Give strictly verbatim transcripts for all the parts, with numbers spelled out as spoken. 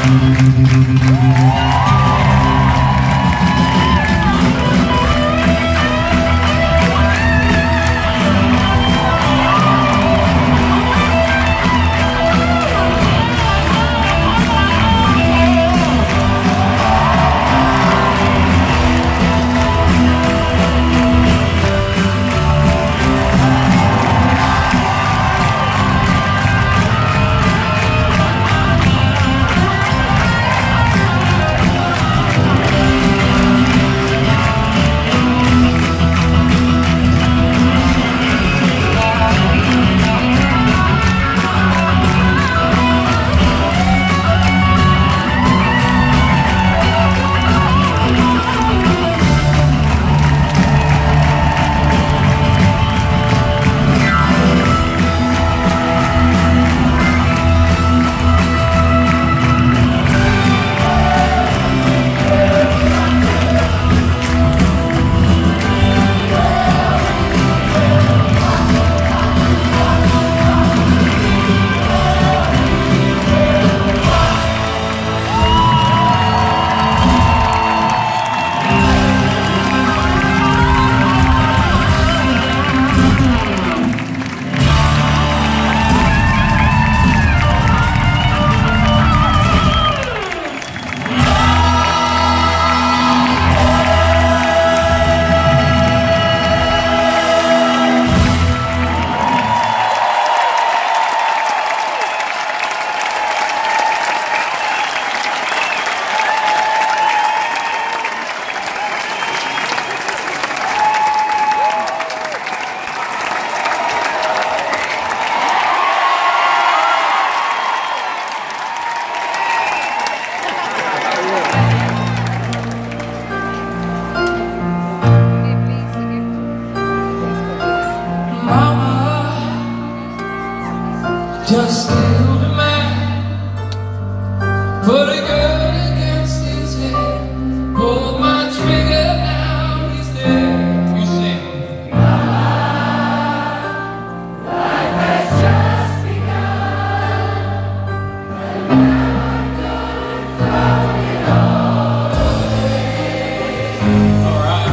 just killed a man, put a gun against his head, pulled my trigger, now he's dead. You sing. Mama, life has just begun, and now I'm gonna throw it all away. All right.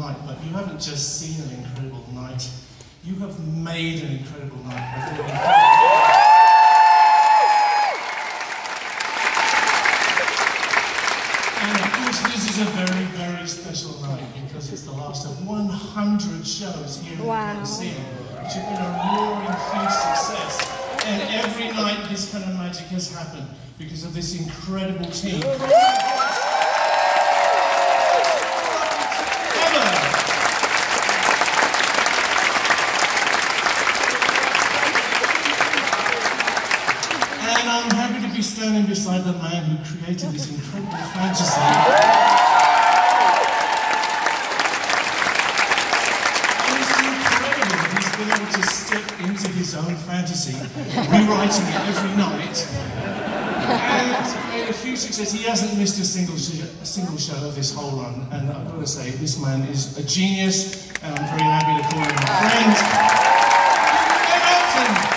night, but you haven't just seen an incredible night, you have made an incredible night. And of course this is a very, very special night because it's the last of one hundred shows here wow. in the Coliseum, which have been a roaring, huge success. And every night this kind of magic has happened because of this incredible team. And I'm happy to be standing beside the man who created this incredible fantasy. Been able to step into his own fantasy, rewriting it every night, and made a huge success. He hasn't missed a single sh a single show of this whole run, and I've got to say, this man is a genius, and I'm very happy to call him my friend. Elton!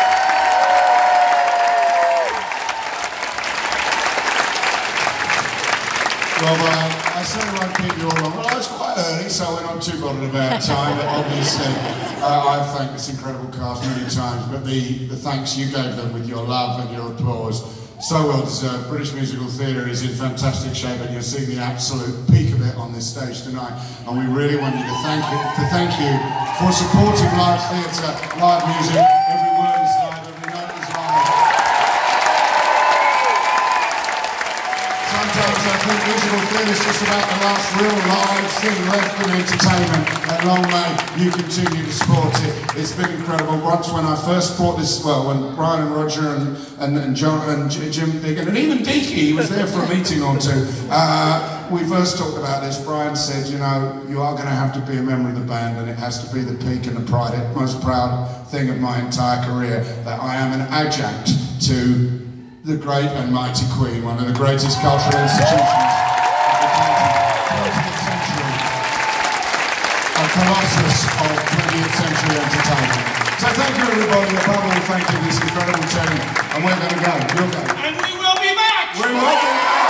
Well, uh, I certainly won't keep you all long. Well, it's quite early, so we're not too bothered about time. But obviously, uh, I've thanked this incredible cast many times, but the, the thanks you gave them with your love and your applause, so well deserved. British Musical Theatre is in fantastic shape, and you're seeing the absolute peak of it on this stage tonight. And we really want you to thank you, to thank you for supporting live theatre, live music. Every word is live, every note is live. Sometimes I think musical theatre is just about the last real live thing left in entertainment, and long may you continue to support it. It's been incredible. Once when I first bought this, well, when Brian and Roger and, and, and John and Jim Diggin, and even Deaky, he was there for a meeting or two, uh, we first talked about this. Brian said, you know, you are going to have to be a member of the band, and it has to be the peak and the pride, the most proud thing of my entire career, that I am an adjunct to the great and mighty Queen, one of the greatest cultural institutions of the twentieth century, a colossus of twentieth century entertainment. So thank you everybody, above all thank you this incredible team, and we're going to go, you'll go. And we will be back! We will be back!